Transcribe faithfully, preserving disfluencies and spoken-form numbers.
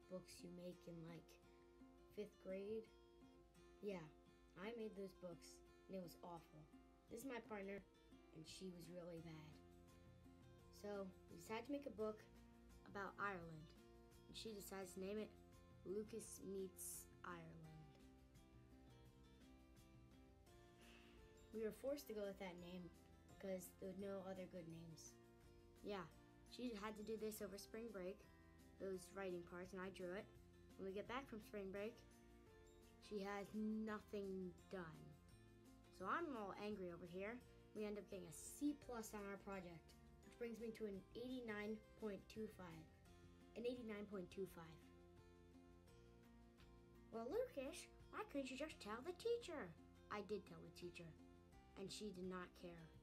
books you make in like fifth grade. Yeah, I made those books and it was awful. This is my partner and she was really bad. So we decided to make a book about Ireland and she decides to name it Lucas Meets Ireland. We were forced to go with that name because there were no other good names. Yeah, she had to do this over spring break, those writing parts, and I drew it. When we get back from spring break, she has nothing done. So I'm all angry over here. We end up getting a C plus on our project, which brings me to an eighty-nine point two five. An eighty-nine point two five. Well, Lucas, why couldn't you just tell the teacher? I did tell the teacher, and she did not care.